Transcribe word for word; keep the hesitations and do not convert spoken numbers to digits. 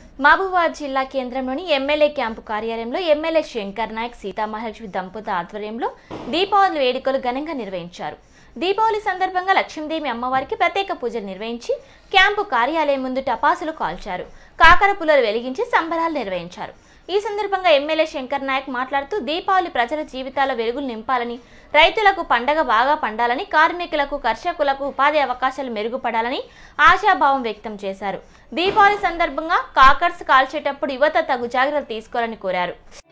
మహబూబాబాద్ జిల్లా కేంద్రంలోని MLA camp కార్యాలయంలో ఎమ్మెల్యే శంకర్ నాయక్ సీతామహాలక్ష్మి దంపతుల ఆధ్వర్యంలో దీపావళి వేడుకలు ఘనంగా నిర్వహించారు. దీపావళి సందర్భంగా లక్ష్మీదేవి అమ్మవారికి ప్రత్యేక పూజలు నిర్వహించి క్యాంపు కార్యాలయం ముందు టపాసులు కాల్చారు. కాకర పుల్లలు వెలిగించి సంబరాలు నిర్వహించారు. ఈ సందర్భంగా ఎమ్మెల్యే శంకర్ నాయక్ మాట్లాడుతూ దీపావళి ప్రజల జీవితాల వెలుగులు నింపాలని, రైతులకు పండగ బాగా పండాలని, కార్మికులకు, కర్షకులకు ఉపాధి అవకాశాలు మెరుగుపడాలని ఆశాభావం వ్యక్తం చేశారు. దీపావళి సందర్భంగా కాకర్స్ కాల్చేటప్పుడు యువత తగు జాగ్రత్తలు తీసుకోవాలని కోరారు.